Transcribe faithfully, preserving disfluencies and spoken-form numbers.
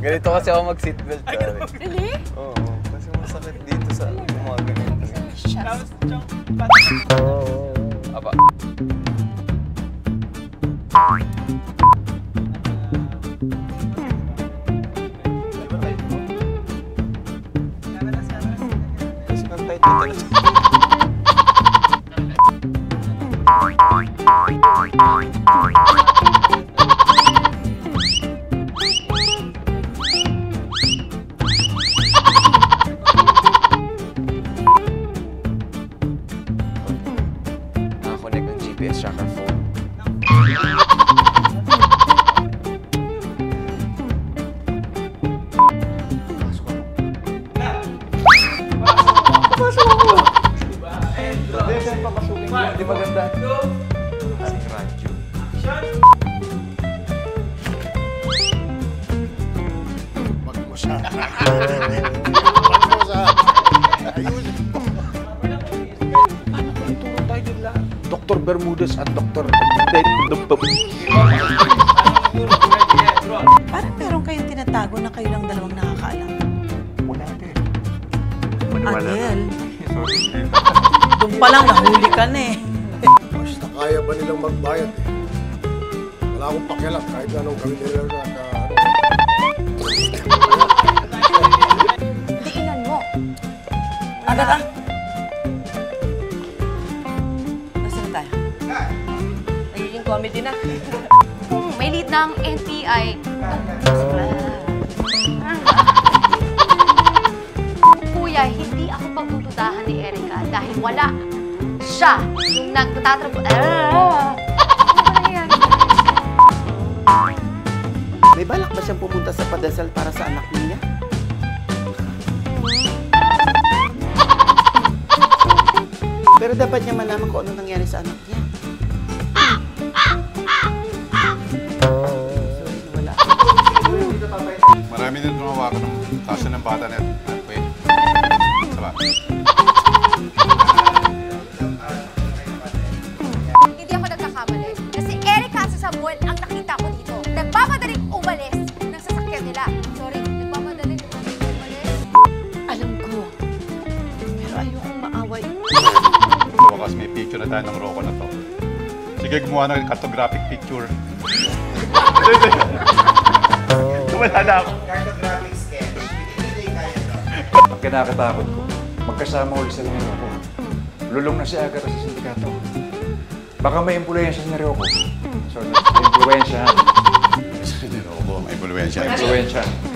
Ganito kasi ako mag-seatbelt. Really? Oo, kasi masakit dito sa mga ganito. Tapos, Apa. Kasi nang tight dito. Nakakonect ng G P S tracker phone. Pasok ako! Hindi, saan papasukin ko? Hindi maganda. Si Radyo. Wag mo siya. Wag mo siya. Ayun. Ituro tayo nila. Doctor Bermudez at Doctor Parang meron kayong tinatago na kayo lang dalawang nakakaalam. Wala din. Adel, doon pa lang nahuli ka na eh. Basta kaya ba nilang magbayad eh. Wala akong pakialam kahit anong gawin nila na ano. diinan mo. Agad ah. Nasaan tayo? Nagiging comedy na. Kung may lead ng N P I, Kuya, hindi ako pagdududahan ni Erica dahil wala siya yung nagtatrapo. Ah! Ano ba nangyayari? May balak ba siyang pumunta sa padasal para sa anak niya? Pero dapat niya malaman kung ano nangyari sa anak niya. Sorry, wala. Marami din gumawa ko ng kaso ng bata na at wait. Saba. Hindi ako nagkakamali. Kasi Erica sa Samuel ang nakita ko dito. Nagmamadaling umalis ng sasakyan nila. Sorry, nagmamadaling umalis. Alam ko. Pero ayokong maaway. Sa wakas may picture na tayo ng Rocco na to. Sige, gumawa ng cartographic picture. Wala na ako. Cartographic sketch. Hindi kaya to. Ang kinakatakot ko, magkasama ulit sila ng Rocco. Lulong na si Agar sa sindikato. Baka may impluensya ni Rocco. Sorry, may impluensya. Sige, Rocco, may impluensya. May impluensya.